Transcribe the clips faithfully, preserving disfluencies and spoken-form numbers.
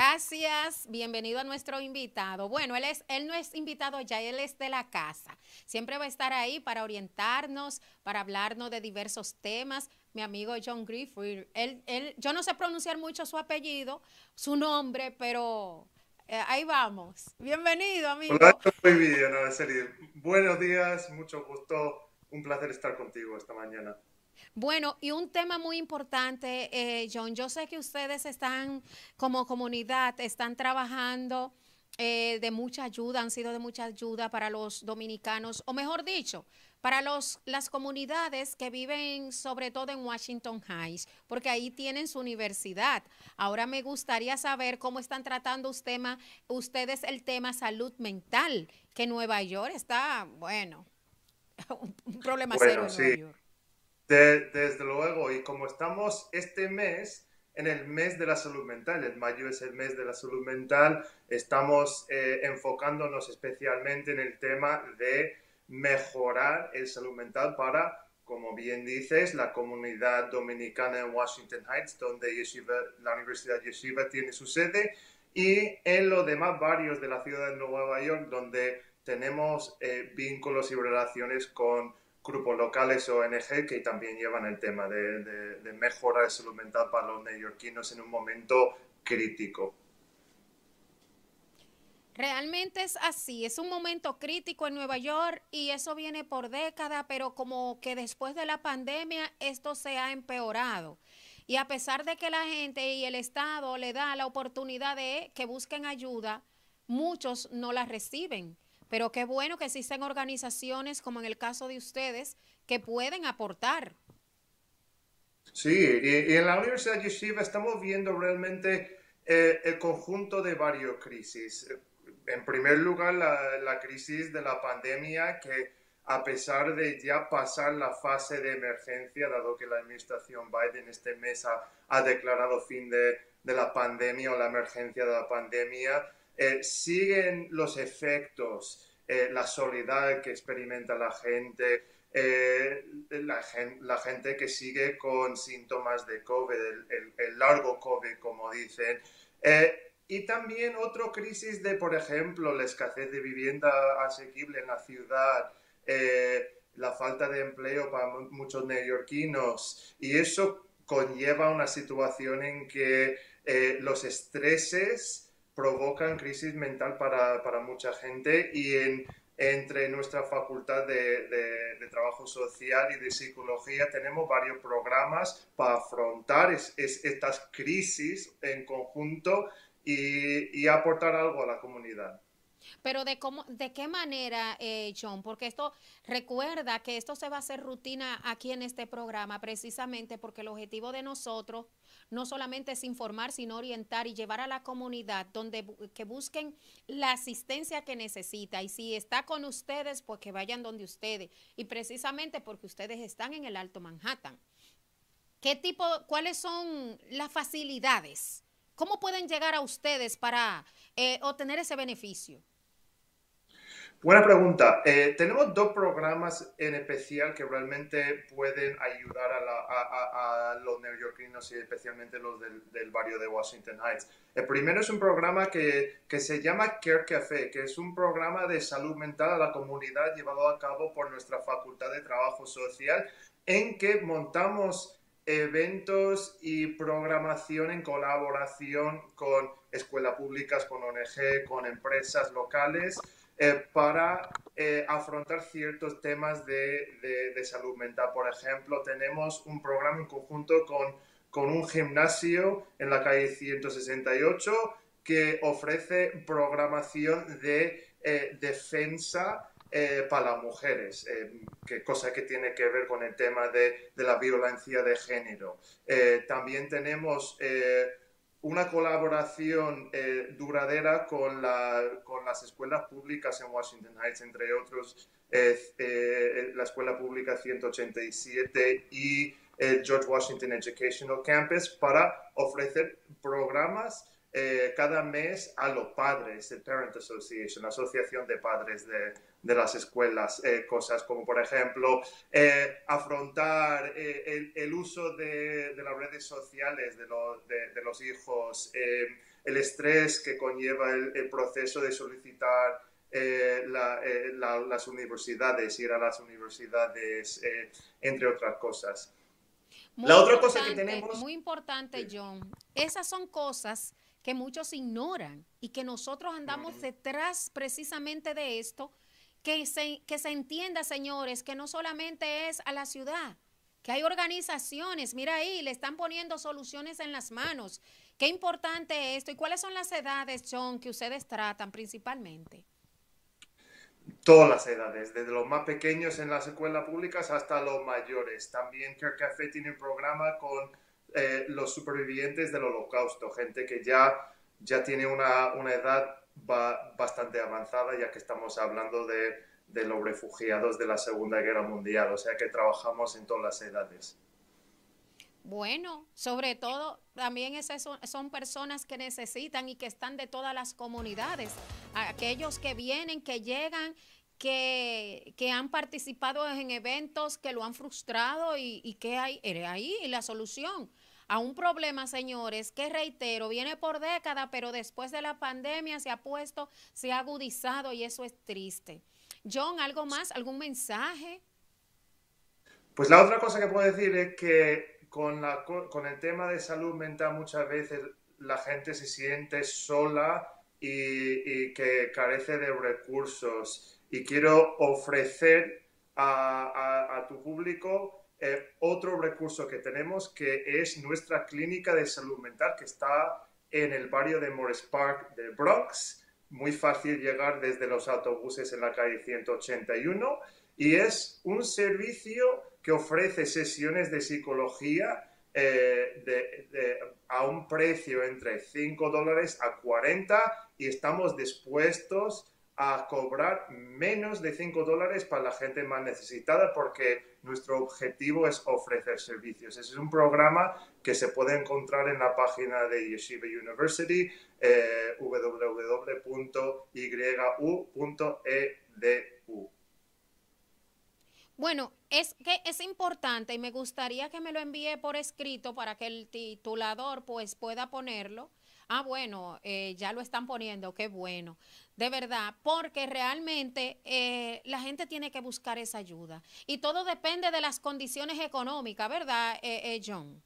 Gracias, bienvenido a nuestro invitado. Bueno, él es, él no es invitado ya, él es de la casa. Siempre va a estar ahí para orientarnos, para hablarnos de diversos temas. Mi amigo John Griffith, él, él, yo no sé pronunciar mucho su apellido, su nombre, pero eh, ahí vamos. Bienvenido, Hola, amigo. muy bien, Araceli. Buenos días, mucho gusto, un placer estar contigo esta mañana. Bueno, y un tema muy importante, eh, John, yo sé que ustedes están como comunidad, están trabajando eh, de mucha ayuda, han sido de mucha ayuda para los dominicanos, o mejor dicho, para los, las comunidades que viven sobre todo en Washington Heights, porque ahí tienen su universidad. Ahora me gustaría saber cómo están tratando usted ma- ustedes el tema salud mental, que Nueva York está, bueno, un, un problema serio Bueno, en Nueva sí, York. de- desde luego, y como estamos este mes en el mes de la salud mental, el mayo es el mes de la salud mental, estamos eh, enfocándonos especialmente en el tema de mejorar el salud mental para, como bien dices, la comunidad dominicana en Washington Heights, donde Yeshiva, la Universidad Yeshiva tiene su sede, y en los demás barrios de la ciudad de Nueva York, donde tenemos eh, vínculos y relaciones con grupos locales o O N G que también llevan el tema de, de, de mejora de salud mental para los neoyorquinos en un momento crítico. Realmente es así, es un momento crítico en Nueva York y eso viene por décadas, pero como que después de la pandemia esto se ha empeorado. Y a pesar de que la gente y el Estado le da la oportunidad de que busquen ayuda, muchos no la reciben. Pero qué bueno que existen organizaciones como en el caso de ustedes que pueden aportar. Sí, y, y en la Universidad Yeshiva estamos viendo realmente eh, el conjunto de varias crisis. En primer lugar, la, la crisis de la pandemia, que a pesar de ya pasar la fase de emergencia, dado que la administración Biden este mes ha, ha declarado fin de, de, la pandemia o la emergencia de la pandemia, eh, siguen los efectos, eh, la soledad que experimenta la gente, eh, la, gen, la, gente que sigue con síntomas de COVID, el, el, el largo COVID, como dicen. Eh, y también otra crisis de, por ejemplo, la escasez de vivienda asequible en la ciudad, eh, la falta de empleo para muchos neoyorquinos. Y eso conlleva una situación en que eh, los estreses provocan crisis mental para, para mucha gente y en entre nuestra facultad de, de, de, trabajo social y de psicología tenemos varios programas para afrontar es, es, estas crisis en conjunto y, y, aportar algo a la comunidad. Pero de cómo, de qué manera, eh, John, porque esto recuerda que esto se va a hacer rutina aquí en este programa, precisamente porque el objetivo de nosotros no solamente es informar, sino orientar y llevar a la comunidad donde que busquen la asistencia que necesita. Y si está con ustedes, pues que vayan donde ustedes. Y precisamente porque ustedes están en el Alto Manhattan. ¿Qué tipo, cuáles son las facilidades? ¿Cómo pueden llegar a ustedes para eh, obtener ese beneficio? Buena pregunta. Eh, tenemos dos programas en especial que realmente pueden ayudar a, la, a, a, a los neoyorquinos y especialmente los del, del, barrio de Washington Heights. El primero es un programa que, que se llama Care Café, que es un programa de salud mental a la comunidad llevado a cabo por nuestra Facultad de Trabajo Social, en que montamos eventos y programación en colaboración con escuelas públicas, con O N G, con empresas locales, eh, para eh, afrontar ciertos temas de, de, de, salud mental. Por ejemplo, tenemos un programa en conjunto con, con un gimnasio en la calle ciento sesenta y ocho que ofrece programación de eh, defensa eh, para las mujeres, eh, que cosa que tiene que ver con el tema de, de la violencia de género. Eh, también tenemos eh, una colaboración eh, duradera con, la, con, las escuelas públicas en Washington Heights, entre otros eh, eh, la Escuela Pública ciento ochenta y siete y el George Washington Educational Campus, para ofrecer programas eh, cada mes a los padres, el Parent Association, la Asociación de Padres de, de las Escuelas, eh, cosas como, por ejemplo, eh, afrontar eh, el, el, uso de, de, las redes sociales de, lo, de, de los hijos, eh, el estrés que conlleva el, el proceso de solicitar eh, la, eh, la, las universidades, ir a las universidades, eh, entre otras cosas. Muy La otra cosa que importante, tenemos... muy importante, John. Esas son cosas que muchos ignoran y que nosotros andamos Mm. detrás precisamente de esto, que se, que se entienda, señores, que no solamente es a la ciudad, que hay organizaciones, mira ahí, le están poniendo soluciones en las manos. Qué importante esto y cuáles son las edades, John, que ustedes tratan principalmente. Todas las edades, desde los más pequeños en las escuelas públicas hasta los mayores. También Care Café tiene un programa con eh, los supervivientes del Holocausto, gente que ya, ya tiene una, una edad ba bastante avanzada, ya que estamos hablando de, de los refugiados de la Segunda Guerra Mundial, o sea que trabajamos en todas las edades. Bueno, sobre todo también esas son, son personas que necesitan y que están de todas las comunidades, aquellos que vienen, que llegan, que, que han participado en eventos que lo han frustrado y, y que hay, eres ahí la solución a un problema, señores, que reitero, viene por décadas, pero después de la pandemia se ha puesto, se ha agudizado y eso es triste. John, ¿algo más? ¿Algún mensaje? Pues la otra cosa que puedo decir es que con, la, con el tema de salud mental muchas veces la gente se siente sola y, y que carece de recursos. Y quiero ofrecer a, a, a tu público eh, otro recurso que tenemos, que es nuestra clínica de salud mental, que está en el barrio de Morris Park de Bronx. Muy fácil llegar desde los autobuses en la calle ciento ochenta y uno. Y es un servicio que ofrece sesiones de psicología eh, de, de, a un precio entre cinco dólares a cuarenta y estamos dispuestos a cobrar menos de cinco dólares para la gente más necesitada porque nuestro objetivo es ofrecer servicios. Ese es un programa que se puede encontrar en la página de Yeshiva University, eh, w w w punto y u punto e d u. Bueno, es que es importante y me gustaría que me lo envíe por escrito para que el titulador pues pueda ponerlo. Ah, bueno, eh, ya lo están poniendo, qué bueno, de verdad, porque realmente eh, la gente tiene que buscar esa ayuda y todo depende de las condiciones económicas, ¿verdad, eh, eh, John?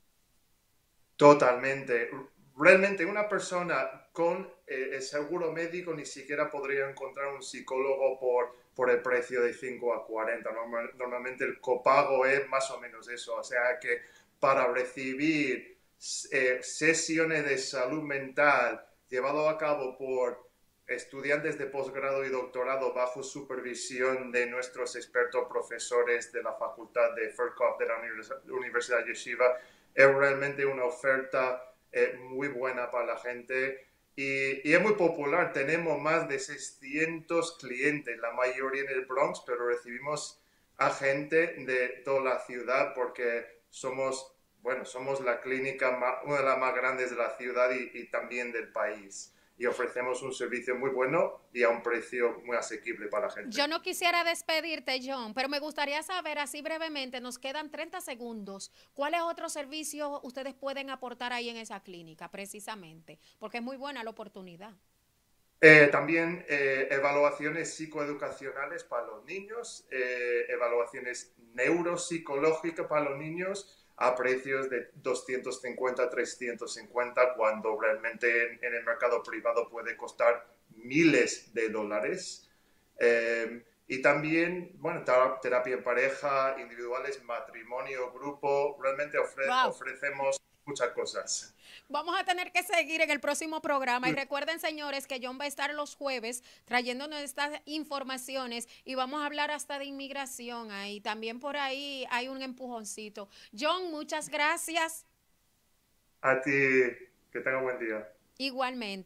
Totalmente. Realmente una persona con eh, el seguro médico ni siquiera podría encontrar un psicólogo por, por el precio de cinco a cuarenta. Normal, normalmente el copago es más o menos eso. O sea que para recibir eh, sesiones de salud mental llevado a cabo por estudiantes de posgrado y doctorado bajo supervisión de nuestros expertos profesores de la Facultad de Furkov de la Universidad Yeshiva, es realmente una oferta eh, muy buena para la gente y, y es muy popular. Tenemos más de seiscientos clientes, la mayoría en el Bronx, pero recibimos a gente de toda la ciudad porque somos, bueno, somos la clínica, más, una de las más grandes de la ciudad y, y también del país. Y ofrecemos un servicio muy bueno y a un precio muy asequible para la gente. Yo no quisiera despedirte, John, pero me gustaría saber así brevemente, nos quedan treinta segundos, ¿cuáles otros servicios ustedes pueden aportar ahí en esa clínica precisamente? Porque es muy buena la oportunidad. Eh, también eh, evaluaciones psicoeducacionales para los niños, eh, evaluaciones neuropsicológicas para los niños a precios de doscientos cincuenta, trescientos cincuenta, cuando realmente en, en el mercado privado puede costar miles de dólares. Eh, y también, bueno, terapia en pareja, individuales, matrimonio, grupo, realmente ofre Wow. ofrecemos muchas cosas. Vamos a tener que seguir en el próximo programa y recuerden, señores, que John va a estar los jueves trayéndonos estas informaciones y vamos a hablar hasta de inmigración ahí. También por ahí hay un empujoncito. John, muchas gracias. A ti, que tenga buen día. Igualmente.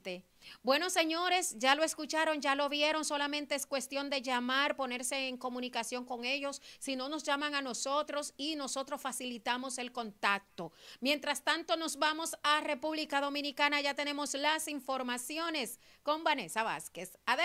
Bueno, señores, ya lo escucharon, ya lo vieron, solamente es cuestión de llamar, ponerse en comunicación con ellos, si no nos llaman a nosotros y nosotros facilitamos el contacto. Mientras tanto, nos vamos a República Dominicana, ya tenemos las informaciones con Vanessa Vázquez. Adelante.